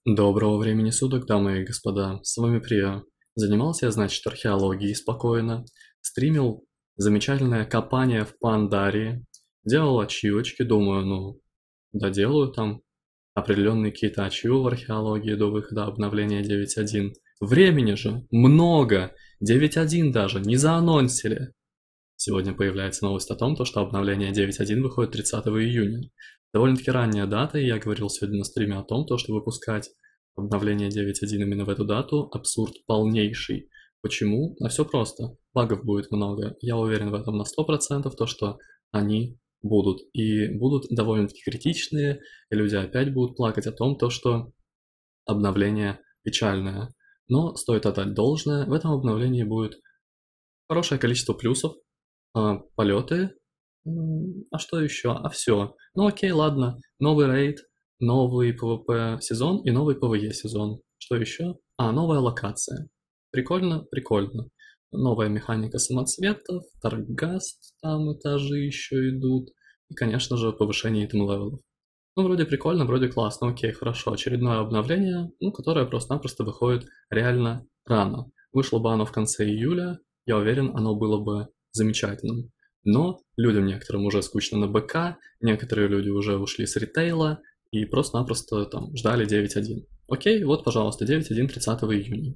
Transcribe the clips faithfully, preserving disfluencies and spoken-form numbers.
Доброго времени суток, дамы и господа, с вами Прио. Занимался я, значит, археологией спокойно, стримил замечательное копание в Пандарии, делал ачивочки, думаю, ну, доделаю там определенные какие-то ачивы в археологии до выхода обновления девять точка один. Времени же много, девять точка один даже, не заанонсили. Сегодня появляется новость о том, то, что обновление девять точка один выходит тридцатого июня. Довольно-таки ранняя дата, и я говорил сегодня на стриме о том, то, что выпускать обновление девять точка один именно в эту дату – абсурд полнейший. Почему? А все просто. Багов будет много. Я уверен в этом на сто процентов, то, что они будут. И будут довольно-таки критичные, и люди опять будут плакать о том, то, что обновление печальное. Но стоит отдать должное, в этом обновлении будет хорошее количество плюсов, а, полеты, м, а что еще? А все. Ну окей, ладно. Новый рейд, новый PvP сезон и новый PvE сезон. Что еще? А, новая локация. Прикольно, прикольно. Новая механика самоцветов, торгаст, там этажи еще идут. И, конечно же, повышение итем левелов. Ну, вроде прикольно, вроде классно, окей, хорошо. Очередное обновление, ну, которое просто-напросто выходит реально рано. Вышло бы оно в конце июля, я уверен, оно было бы замечательным. Но людям некоторым уже скучно на БК, некоторые люди уже ушли с ритейла и просто-напросто там ждали девять точка один. Окей, вот, пожалуйста, девять точка один тридцатого июня.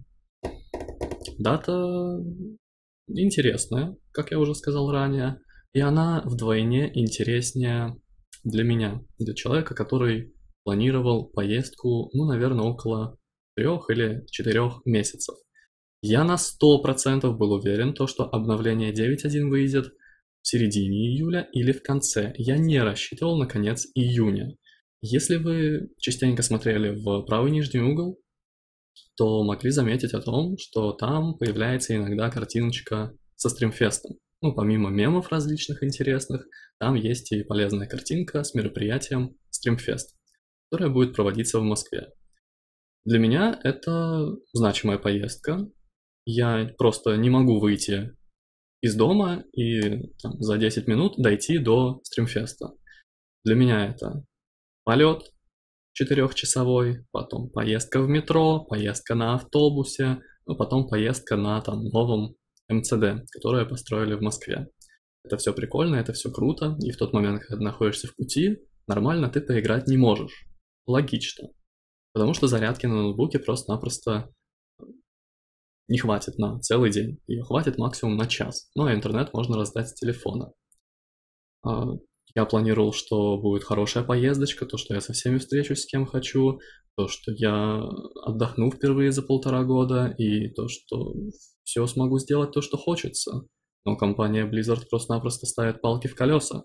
Дата интересная, как я уже сказал ранее, и она вдвойне интереснее для меня, для человека, который планировал поездку, ну, наверное, около трех или четырех месяцев. Я на сто процентов был уверен, то, что обновление девять точка один выйдет в середине июля или в конце. Я не рассчитывал на конец июня. Если вы частенько смотрели в правый нижний угол, то могли заметить о том, что там появляется иногда картиночка со стримфестом. Ну, помимо мемов различных интересных, там есть и полезная картинка с мероприятием стримфест, которое будет проводиться в Москве. Для меня это значимая поездка. Я просто не могу выйти из дома и там, за десять минут дойти до стримфеста. Для меня это полет четырехчасовой, потом поездка в метро, поездка на автобусе, ну, потом поездка на там новом эм цэ дэ, которое построили в Москве. Это все прикольно, это все круто, и в тот момент, когда ты находишься в пути, нормально ты поиграть не можешь. Логично. Потому что зарядки на ноутбуке просто-напросто не хватит на целый день. Ее хватит максимум на час. Ну, а интернет можно раздать с телефона. А, Я планировал, что будет хорошая поездочка, то, что я со всеми встречусь, с кем хочу, то, что я отдохну впервые за полтора года, и то, что все смогу сделать то, что хочется. Но компания Blizzard просто-напросто ставит палки в колеса.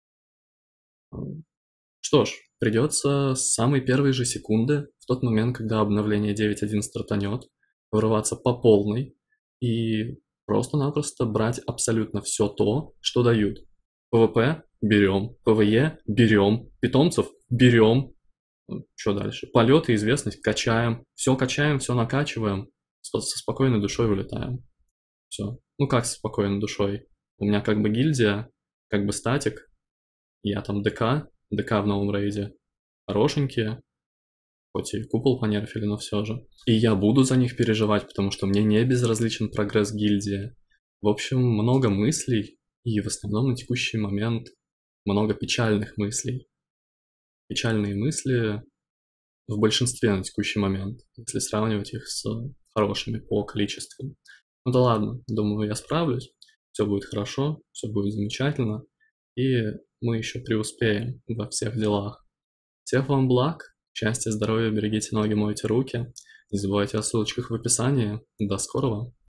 Что ж, придется с самой первой же секунды, в тот момент, когда обновление девять точка один стартанет, вырываться по полной и просто-напросто брать абсолютно все то, что дают. PvP берем, PvE берем, питомцев берем. Что дальше? Полеты, известность качаем. Все качаем, все накачиваем. Со спокойной душой улетаем. Все. Ну как со спокойной душой? У меня как бы гильдия, как бы статик. Я там ДК, ДК в новом рейде. Хорошенькие, хоть и купол понерфили, но все же. И я буду за них переживать, потому что мне не безразличен прогресс гильдии. В общем, много мыслей, и в основном на текущий момент много печальных мыслей. Печальные мысли в большинстве на текущий момент, если сравнивать их с хорошими по количеству. Ну да ладно, думаю, я справлюсь, все будет хорошо, все будет замечательно, и мы еще преуспеем во всех делах. Всех вам благ, счастья, здоровья, берегите ноги, мойте руки. Не забывайте о ссылочках в описании. До скорого!